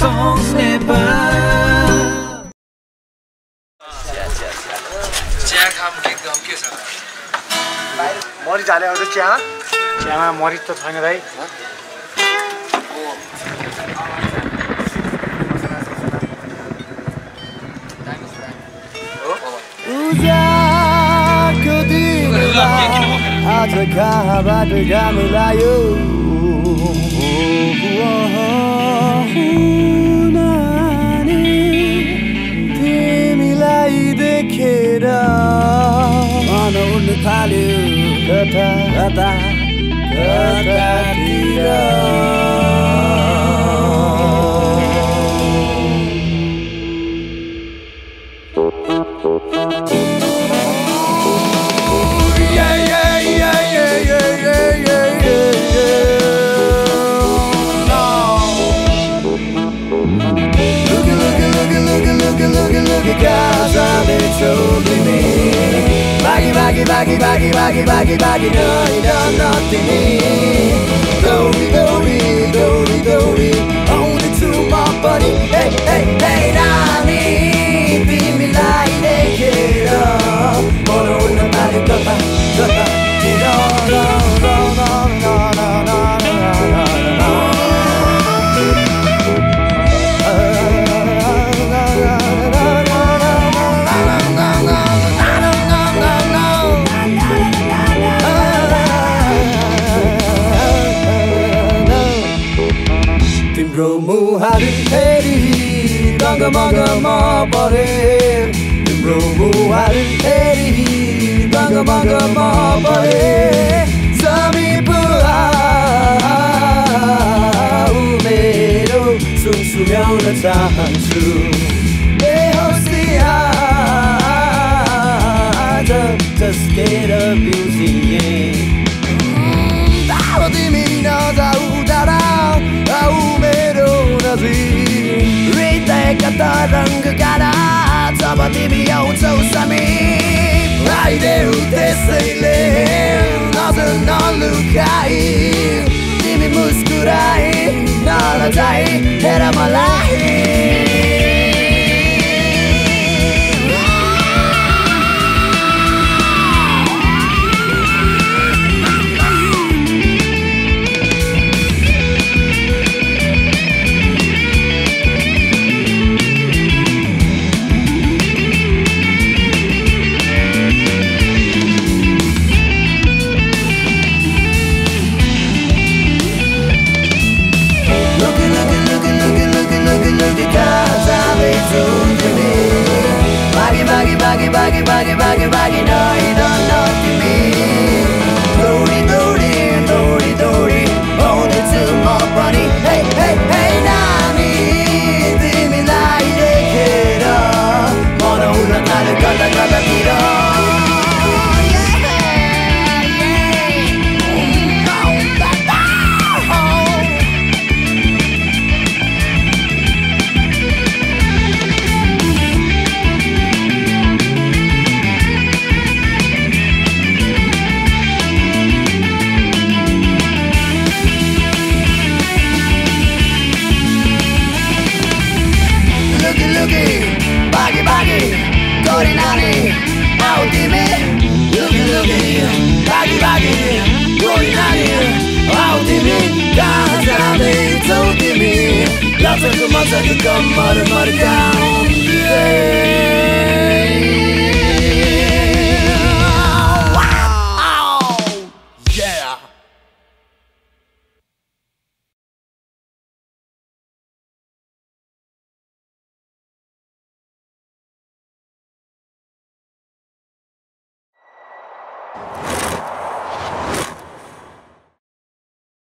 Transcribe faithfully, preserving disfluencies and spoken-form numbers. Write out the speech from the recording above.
Songs Nepal. चिया खाम के गाउँ के छ मरिच हाले आउँछ चियामा चियामा मरिच त छैन भाइ उज्याको दिनमा आज कहाँबाट घाम लाग्यो तिमीलाई देखेर मन उड्न थाल्यो कता कता कतातिर Baggy, baggy, baggy, baggy, baggy, baggy, no, you don't nothing me. Dory, dory, dory, dory, only to my body. Hey, hey, hey, Nani, be me like they get up. Mono in the body, gata, gata, get on, on, on, on, on, on, on, Muhari heri Ganga manga ma pare Timro muhari heri Ganga manga ma pare Sami pua Umero Sung sungaun na chahanchu Behosti aja Just get abusing Tao timi na jau darao Au मेरो हृदयका तरङ्ग गाडा जब तिमी आउँछौ समीप आइदेऊ त्यसैले नजर नलुकाई तिमी मुस्कुराई नलजाई हेर मलाई Baggy, baggy, baggy, baggy, baggy, baggy, no, you don't know to me. Dory, dory, dory, dory, only to my body. Hey, hey, hey, Nani, तिमीलाई देखेर मन उड्न थाल्यो कता कतातिर Baggy, baggy, Dory Nani, out me. Luki Luki, baggy, baggy, Dory Nani, out me. Gaza, they told me. Lots of them are to come, mother, mother down. Wow, yeah.